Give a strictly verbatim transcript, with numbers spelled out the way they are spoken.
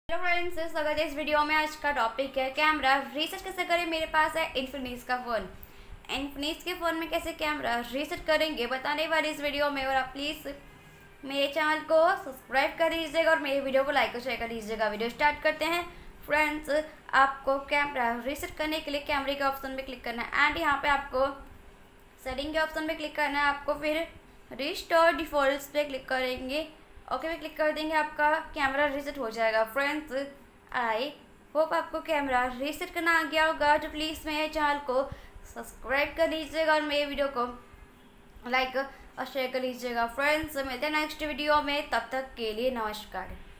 Hello friends, स्वागत है इस वीडियो में। आज का टॉपिक है कैमरा रीसेट कैसे करें। मेरे पास है इन्फिनिक्स का फ़ोन। इन्फिनिक्स के फ़ोन में कैसे कैमरा रीसेट करेंगे बताने वाली इस वीडियो में। और आप प्लीज़ मेरे चैनल को सब्सक्राइब कर लीजिएगा और मेरे वीडियो को लाइक और शेयर कर लीजिएगा। वीडियो स्टार्ट करते हैं फ्रेंड्स। आपको कैमरा रीसेट करने के लिए कैमरे के ऑप्शन में क्लिक करना है एंड यहाँ पर आपको सेटिंग के ऑप्शन में क्लिक करना है। आपको फिर रिस्टोर डिफ़ॉल्ट्स पे क्लिक करेंगे। ओके पे क्लिक कर देंगे, आपका कैमरा रीसेट हो जाएगा। फ्रेंड्स, आई होप आपको कैमरा रीसेट करना आ गया होगा। तो प्लीज़ मेरे चैनल को सब्सक्राइब कर लीजिएगा और मेरे वीडियो को लाइक और शेयर कर लीजिएगा। फ्रेंड्स, मिलते हैं नेक्स्ट वीडियो में, तब तक के लिए नमस्कार।